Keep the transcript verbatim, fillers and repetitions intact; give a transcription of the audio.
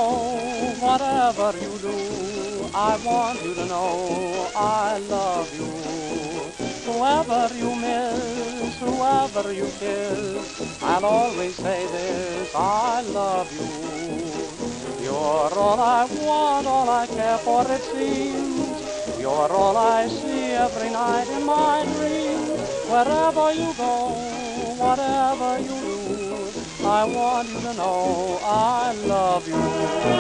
whatever you do, I want you to know I love you. Whoever you miss, whoever you kiss, I'll always say this, I love you. You're all I want, all I care for, it seems. You're all I see every night in my dreams. Wherever you go, whatever you do, I want you to know I love you.